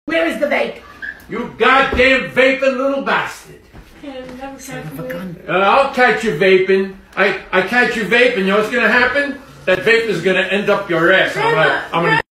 Where is the vape? You goddamn vaping little bastard. Son of a gun. I'll catch you vaping. I catch you vaping. You know what's gonna happen? That vape is gonna end up your ass. I'm gonna